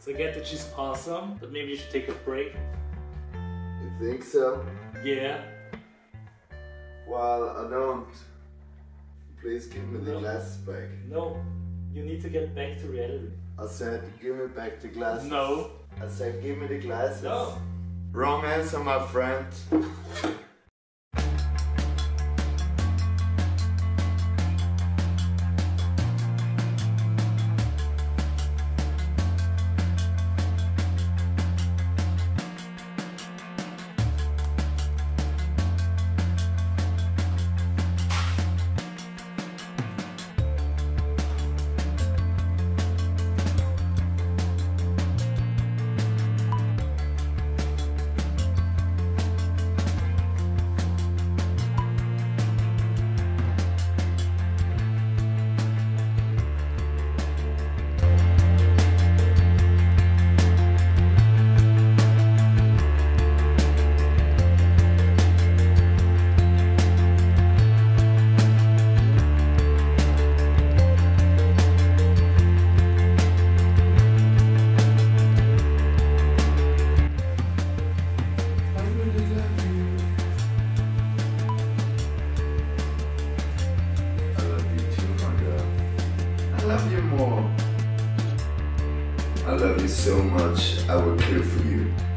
So I get that she's awesome, but maybe you should take a break. You think so? Yeah. Well, I don't. Please give me the No. glasses back. No, you need to get back to reality. I said, give me back the glasses. No. I said, give me the glasses. No. Wrong answer, my friend. Love you more. I love you so much, I will kill for you.